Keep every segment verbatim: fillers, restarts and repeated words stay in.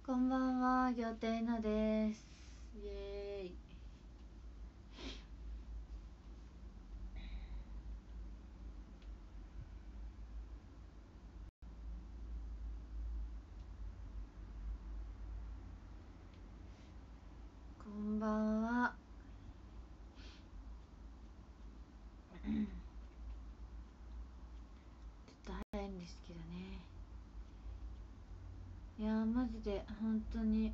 こんばんは、ぎょうていなです。イエーイ。こんばんは。ちょっと早いんですけどね。いやー、マジで本当に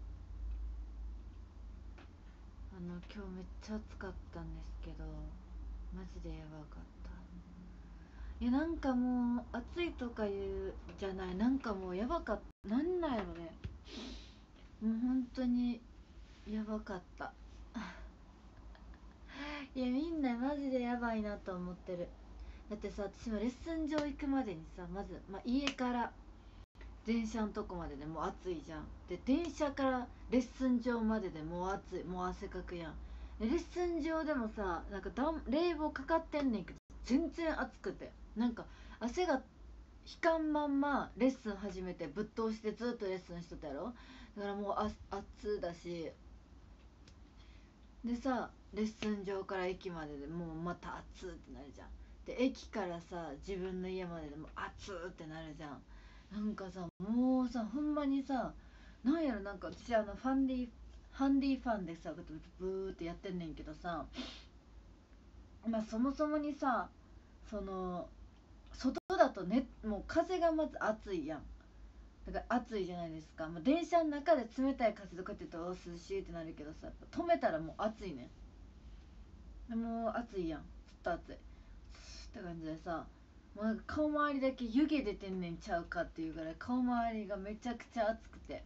あの今日めっちゃ暑かったんですけど、マジでやばかった。いや、なんかもう暑いとか言うじゃない、なんかもうやばかった。なんなんやろね。もう本当にやばかった。いや、みんなマジでやばいなと思ってる。だってさ、私もレッスン場行くまでにさ、まず、まあ、家から電車のとこまででもう暑いじゃん。で、電車からレッスン場まででもう暑い、もう汗かくやん。でレッスン場でもさ、なんか冷房かかってんねんけど全然暑くて、なんか汗が引かんまんまレッスン始めてぶっ通してずっとレッスンしとったやろ。だからもうあ暑だし、でさ、レッスン場から駅まででもうまた暑ってなるじゃん。で駅からさ自分の家まででも暑ってなるじゃん。なんかさ、もうさ、ほんまにさ、なんやろ、なんか私あのファンディハンディファンでさブーってやってんねんけどさ、まあそもそもにさ、その外だとね、もう風がまず暑いやん。だから暑いじゃないですか。まあ、電車の中で冷たい風とかって言ったら涼しいってなるけどさ、やっぱ止めたらもう暑いねん。でも暑いやん、ずっと暑いって感じでさ、もうなんか顔周りだけ湯気出てんねんちゃうかっていうぐらい顔周りがめちゃくちゃ暑くて、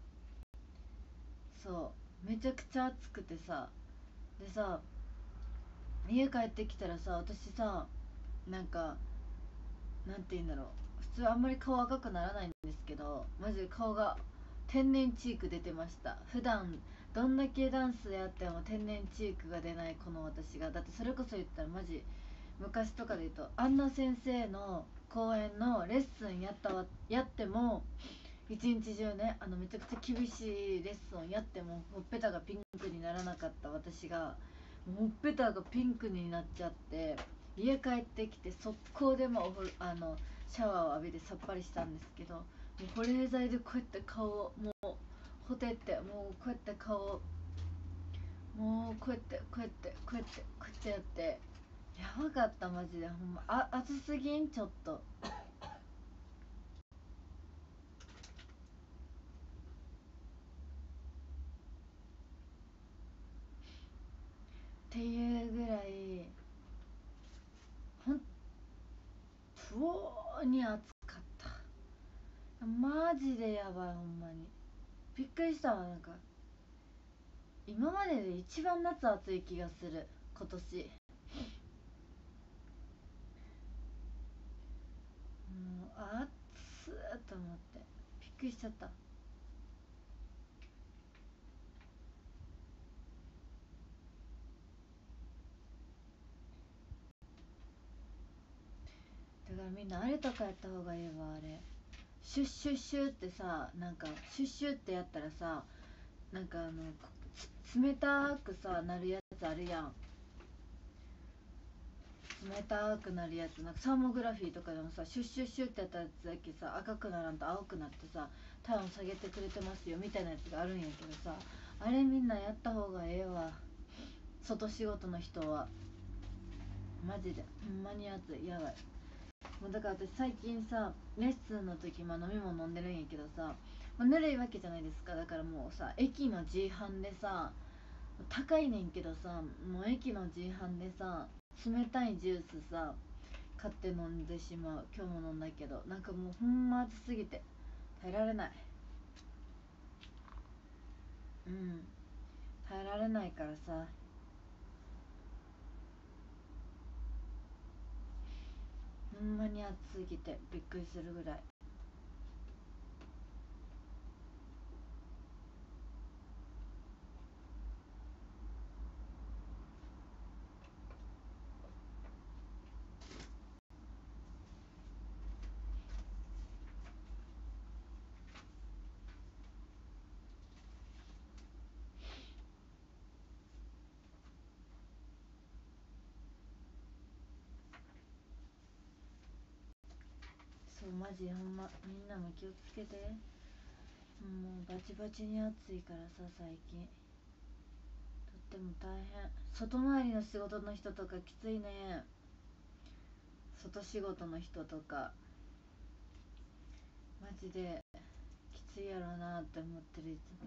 そうめちゃくちゃ暑くてさ、でさ、家帰ってきたらさ、私さ、なんかなんて言うんだろう、普通あんまり顔赤くならないんですけど、マジで顔が天然チーク出てました。普段どんだけダンスやっても天然チークが出ないこの私が、だってそれこそ言ったらマジ昔とかで言うと、アンナ先生の公演のレッスンやったわやっても一日中ね、あのめちゃくちゃ厳しいレッスンやってもほっぺたがピンクにならなかった私が、ほっぺたがピンクになっちゃって、家帰ってきて速攻でもお風呂あのシャワーを浴びてさっぱりしたんですけど、もう保冷剤でこうやって顔をもうほてって、もうこうやって顔をもうこうやってこうやってこうやってこうやってやって、やばかった。マジでほんま、あ暑すぎんちょっとっていうぐらい、ほん不応に暑かった。マジでやばい、ほんまにびっくりしたわ。なんか今までで一番夏暑い気がする今年。もう暑っと思ってびっくりしちゃった。だからみんなあれとかやった方がいいわ。あれシュッシュッシュってさ、なんかシュッシュってやったらさ、なんかあの冷たくさなるやつあるやん。冷たくなるやつ、なんかサーモグラフィーとかでもさ、シュッシュッシュってやったやつだけさ赤くならんと青くなってさ、体温下げてくれてますよみたいなやつがあるんやけどさ、あれみんなやった方がええわ。外仕事の人はマジでほんまに暑い、やばい。もうだから私最近さ、レッスンの時、まあ、飲み物飲んでるんやけどさ、まあ、ぬるいわけじゃないですか。だからもうさ、駅の自販でさ、高いねんけどさ、もう駅の自販でさ、冷たいジュースさ買って飲んでしまう。今日も飲んだけど、なんかもうほんま暑すぎて耐えられない。うん、耐えられないからさ、ほんまに暑すぎてびっくりするぐらい。 そうマジほんまみんなも気をつけて。もうバチバチに暑いからさ最近とっても大変。外回りの仕事の人とかきついね。外仕事の人とかマジできついやろうなって思ってるいつも。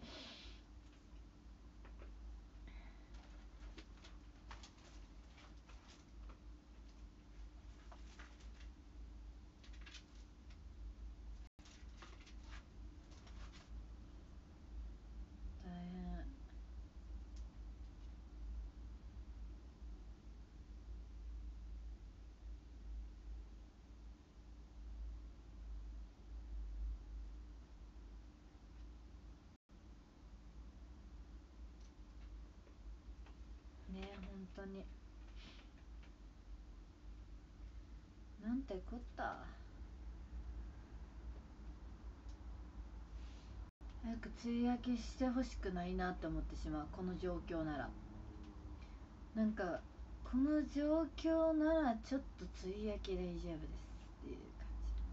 大変ねえ本当になんてこった。早く梅雨明けしてほしくないなって思ってしまうこの状況なら。なんかこの状況ならちょっと梅雨明け大丈夫ですっていう感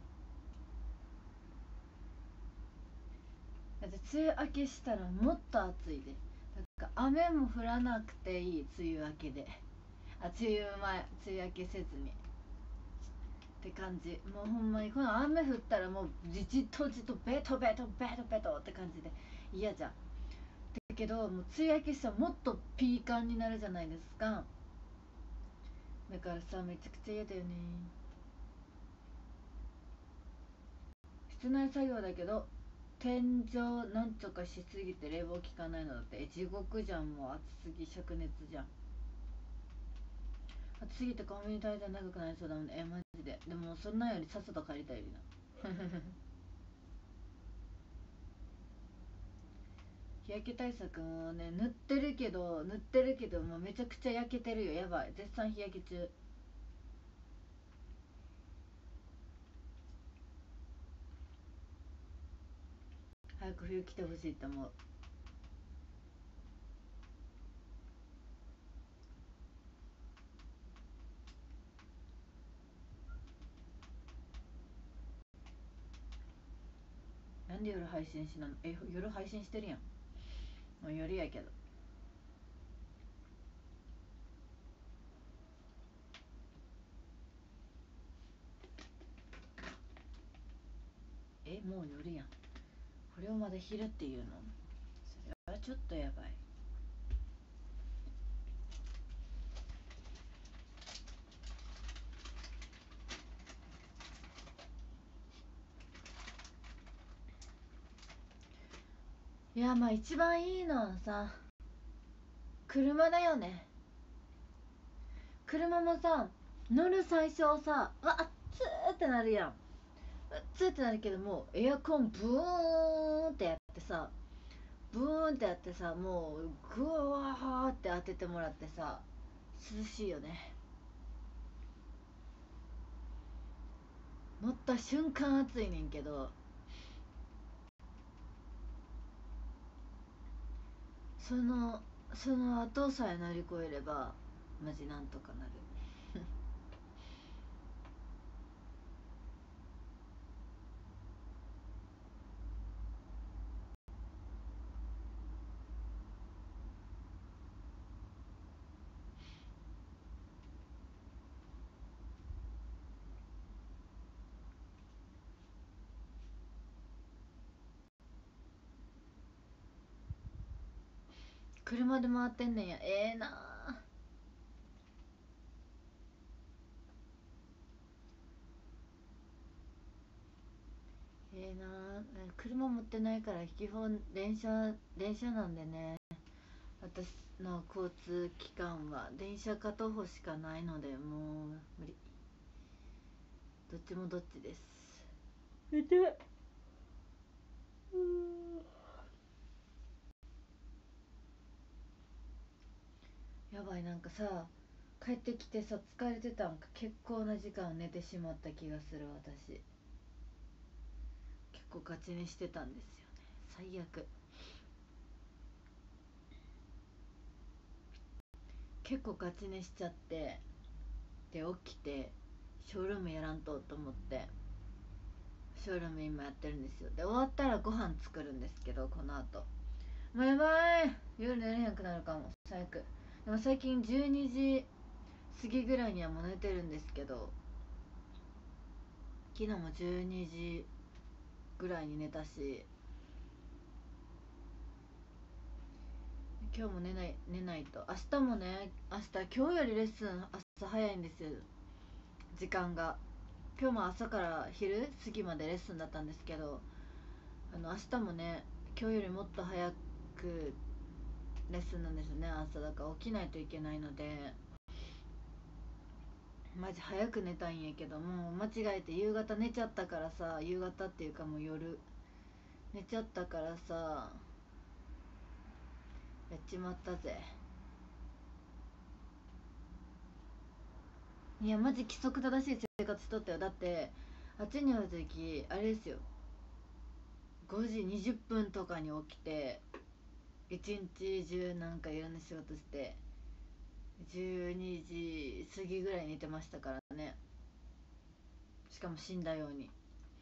じ。だって梅雨明けしたらもっと暑いで。だから雨も降らなくていい梅雨明けで。あ梅雨前梅雨明けせずにって感じ。もうほんまにこの雨降ったらもうじじとじとベトベトベトベトって感じで嫌じゃん。だけどもう梅雨明けしたらもっとピーカンになるじゃないですか。だからさめちゃくちゃ嫌だよね。室内作業だけど天井なんとかしすぎて冷房効かないのだって。え地獄じゃん。もう暑すぎ灼熱じゃん。暑すぎてコンビニ滞在長くなりそうだもんね。えマジで。でもそんなんよりさっさと帰りたいよりな日焼け対策もね塗ってるけど塗ってるけどもうめちゃくちゃ焼けてるよ。やばい絶賛日焼け中。早く冬来てほしいって思う。なんで夜配信しなの。え夜配信してるやん。もう夜やけど。えもう夜やん。これをまだ昼っていうの。それはちょっとやばい。いやまあ一番いいのはさ車だよね。車もさ乗る最初さうわっつーってなるやん。うっつーってなるけどもエアコンブーンってやってさブーンってやってさもうグワーって当ててもらってさ涼しいよね。乗った瞬間暑いねんけどそのその後さえ乗り越えればマジなんとかなる車で回ってんねんや。ええー、なー。ええー、なー。車持ってないから基本電車電車なんでね。私の交通機関は電車か徒歩しかないのでもう無理。どっちもどっちです。見てやばい。なんかさ帰ってきてさ疲れてたんか結構な時間寝てしまった気がする。私結構ガチ寝してたんですよね。最悪。結構ガチ寝しちゃってで起きてショールームやらんとと思ってショールーム今やってるんですよ。で終わったらご飯作るんですけど、この後もうやばい、夜寝れへんくなるかも最悪。でも最近じゅうにじ過ぎぐらいにはもう寝てるんですけど、昨日もじゅうにじぐらいに寝たし、今日も寝ない寝ないと。明日もね、明日今日よりレッスン朝早いんですよ、時間が。今日も朝から昼過ぎまでレッスンだったんですけど、あの明日もね、今日よりもっと早くレッスンなんですよね、朝。だから起きないといけないので、マジ早く寝たいんやけど、もう間違えて夕方寝ちゃったからさ、夕方っていうかもう夜寝ちゃったからさ、やっちまったぜ。いやマジ規則正しい生活しとったよ。だってあっちにおる時あれですよ、ごじにじゅっぷんとかに起きて一日中なんかいろんな仕事してじゅうにじ過ぎぐらいに寝てましたからね。しかも死んだように。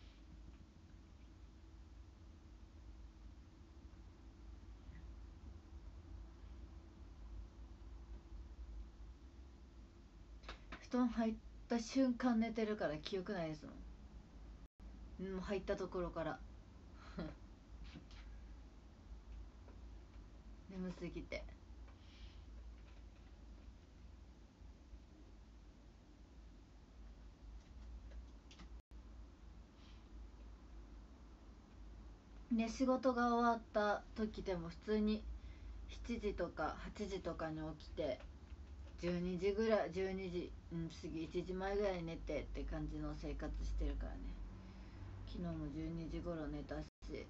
布団入った瞬間寝てるから記憶ないですもん。もう入ったところから眠すぎて。ね、仕事が終わった時でも普通にしちじとかはちじとかに起きてじゅうにじぐらいじゅうにじ、うん、過ぎいちじまえぐらいに寝てって感じの生活してるからね。昨日もじゅうにじ頃寝たし、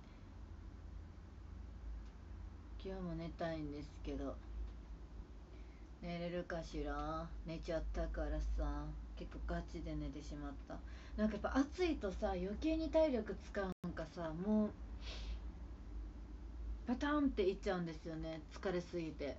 今日も寝たいんですけど寝れるかしら。寝ちゃったからさ、結構ガチで寝てしまった。なんかやっぱ暑いとさ余計に体力使うんかさ、もうパターンっていっちゃうんですよね、疲れすぎて。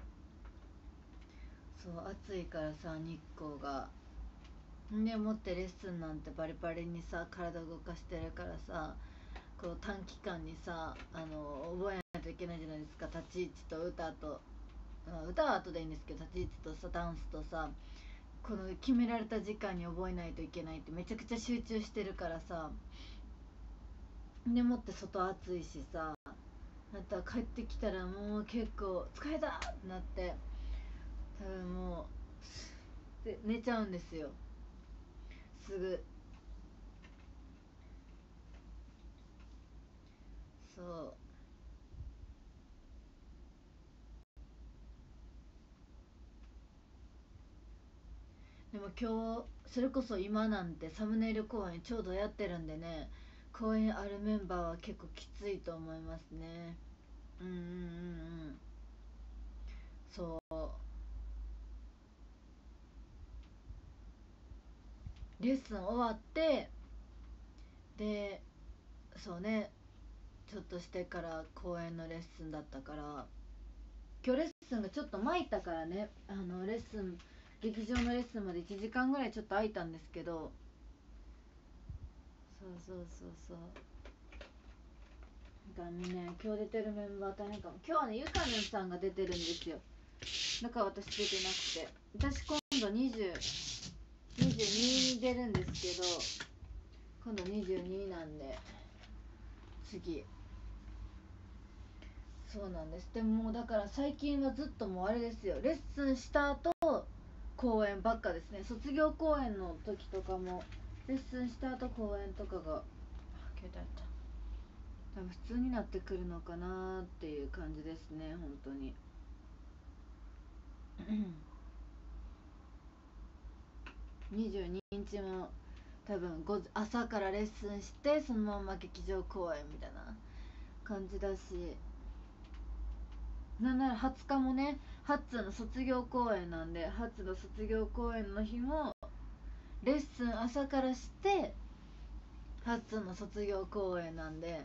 そう暑いからさ、日光が。でもってレッスンなんてバリバリにさ体動かしてるからさ、こう短期間にさ、あの覚えないといけないじゃないですか。立ち位置と歌と、歌は後でいいんですけど、立ち位置とさダンスとさ、この決められた時間に覚えないといけないってめちゃくちゃ集中してるからさ。でもって外暑いしさ、また帰ってきたらもう結構疲れたってなって、多分もうで寝ちゃうんですよ、すぐ。そうでも今日それこそ今なんてサムネイル公演ちょうどやってるんでね、公演あるメンバーは結構きついと思いますね。うんうんうんうん。そうレッスン終わって、でそうね、ちょっとしてから公演のレッスンだったから、今日レッスンがちょっと巻いたからね、あのレッスン劇場のレッスンまでいちじかんぐらいちょっと空いたんですけど。そうそうそうそう。だからね、今日出てるメンバー大変かも。今日はね、ゆかねんさんが出てるんですよ。だから私出てなくて、私今度にじゅう、にじゅうにに出るんですけど、今度にじゅうになんで、次。そうなんです。でももうだから最近はずっともうあれですよ、レッスンした後公演ばっかですね。卒業公演の時とかもレッスンした後公演とかが、あ、携帯あった。多分普通になってくるのかなっていう感じですね、本当に。にじゅうににちも多分ご朝からレッスンしてそのまま劇場公演みたいな感じだし、なんならはつかもね、ハッツの卒業公演なんで、ハッツの卒業公演の日もレッスン朝からしてハッツの卒業公演なんで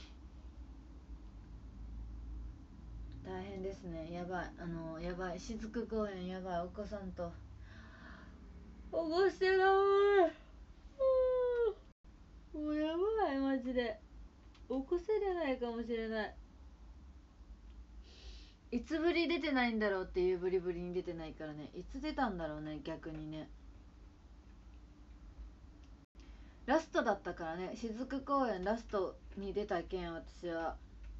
大変ですね。やばい、あのやばい、雫公演やばい、お子さんと起こしてない。 もうやばいマジで起こせれないかもしれない。いつぶり出てないんだろうっていうブリブリに出てないからね。いつ出たんだろうね、逆にね。ラストだったからね、雫公演ラストに出たけん私は。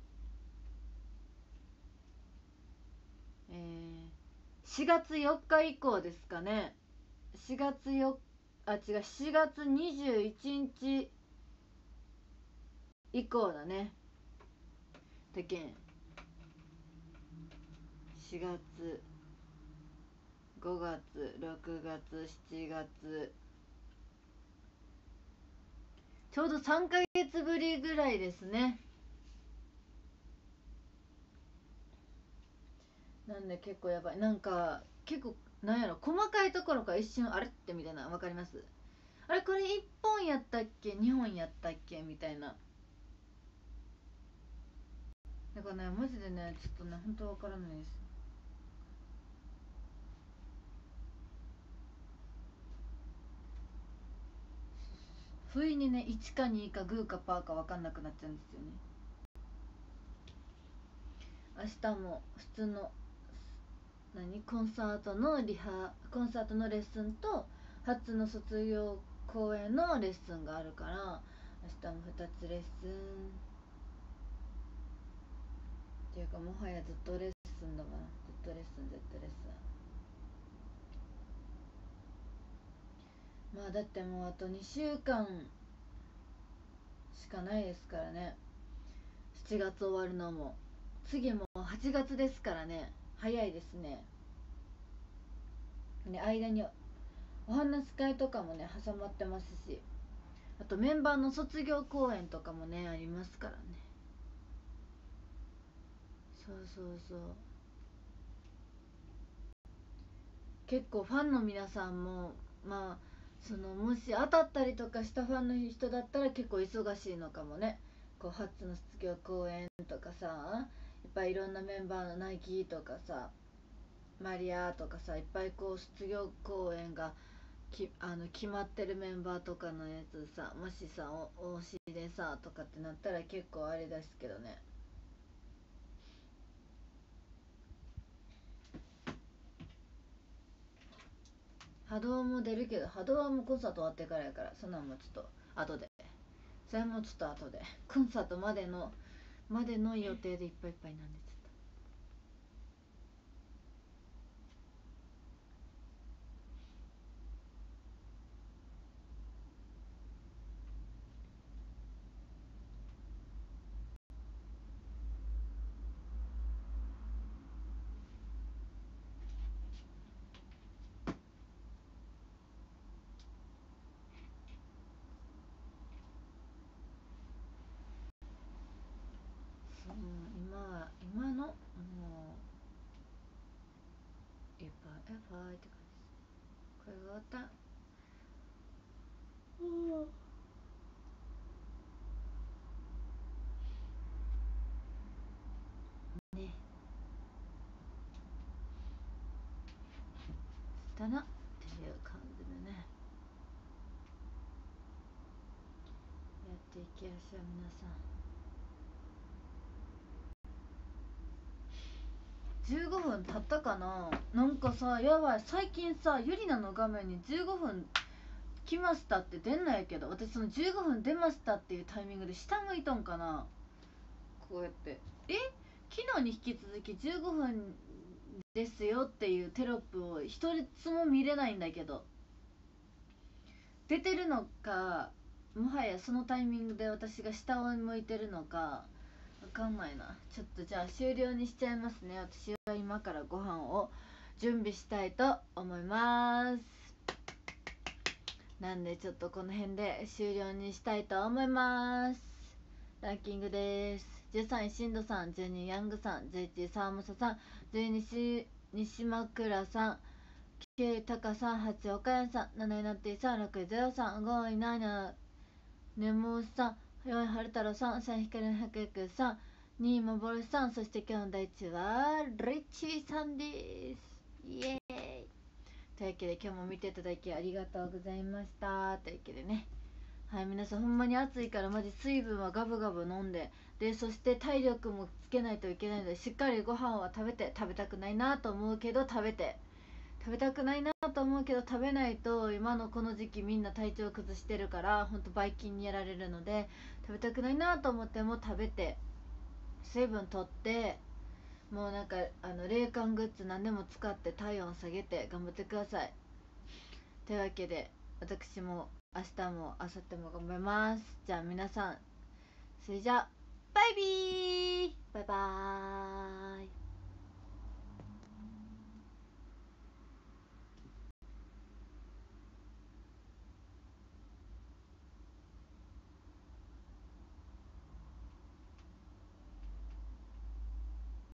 えー、しがつよっか以降ですかね。しがつよあ違うしがつにじゅういちにち以降だね。だけんしがつごがつろくがつしちがつちょうどさんかげつぶりぐらいですね。なんで結構やばい。なんか結構なんやろ、細かいところから一瞬あれってみたいな、わかります？あれこれいっぽんやったっけにほんやったっけみたいな。だからねマジでねちょっとね本当わからないです。不意にねいちかにかグーかパーかわかんなくなっちゃうんですよね。明日も普通の何コンサートのリハコンサートのレッスンと初の卒業公演のレッスンがあるから、明日もふたつレッスンっていうかもはやずっとレッスンだわ。ずっとレッスンずっとレッスン。まあだってもうあとにしゅうかんしかないですからね。しちがつ終わるのも次もはちがつですからね。早いですね。で間にお話し会とかもね挟まってますし、あとメンバーの卒業公演とかもねありますからね。そうそうそう。結構ファンの皆さんもまあそのもし当たったりとかしたファンの人だったら結構忙しいのかもね。こう初の卒業公演とかさ、いっぱいいろんなメンバーのナイキとかさマリアとかさ、いっぱいこう卒業公演がきあの決まってるメンバーとかのやつさ、もしさお推しでさとかってなったら結構あれですけどね。波動も出るけど、波動はもうコンサート終わってからやから、そんなんもちょっと後で、それもちょっと後で、コンサートまでのまでの予定でいっぱいいっぱいなんで、ちょっとそう今今のもういっぱいいっぱいって感じ。これが終わった。ねしたなっていう感じでね、やっていきましょう皆さん。じゅうごふん経ったかな。なんかさやばい、最近さゆりなの画面にじゅうごふん来ましたって出んないやけど、私そのじゅうごふん出ましたっていうタイミングで下向いとんかな。こうやってえ昨日に引き続きじゅうごふんですよっていうテロップを一つも見れないんだけど、出てるのかもはやそのタイミングで私が下を向いてるのかわかんないな。ちょっとじゃあ終了にしちゃいますね。私は今からご飯を準備したいと思います。なんでちょっとこの辺で終了にしたいと思います。ランキングです。じゅうさんいしんどさん、じゅうにいヤングさん、じゅういちい沢本さん、じゅうにい西枕さん、きゅういタカさん、はちい岡谷さん、なないナッティさん、ろくいゼロさん、ごいナナネモさん、よんい春太郎さん、さんい光の百薬さん、にい幻さん、そして今日の第一はリッチーさんです。イエーイというわけで今日も見ていただきありがとうございました。というわけでね、 はい、皆さんほんまに暑いからマジ水分はガブガブ飲んで、でそして体力もつけないといけないので、しっかりご飯は食べて、食べたくないなと思うけど食べて、食べたくないなと思うけど食べないと、今のこの時期みんな体調崩してるから、ほんとばい菌にやられるので、食べたくないなと思っても食べて、水分とって、もうなんかあの冷感グッズ何でも使って体温下げて頑張ってください。というわけで、私も明日も明後日も頑張ります。じゃあ皆さん、それじゃあバイビー、バイバーイ。